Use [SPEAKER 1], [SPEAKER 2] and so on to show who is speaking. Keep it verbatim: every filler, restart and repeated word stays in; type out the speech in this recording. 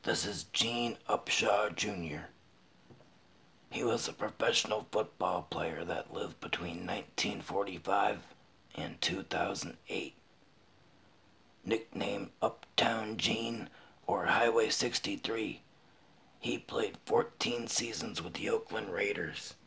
[SPEAKER 1] This is Gene Upshaw Junior He was a professional football player that lived between nineteen forty-five and two thousand eight. Nicknamed Uptown Gene or Highway sixty-three, he played fourteen seasons with the Oakland Raiders.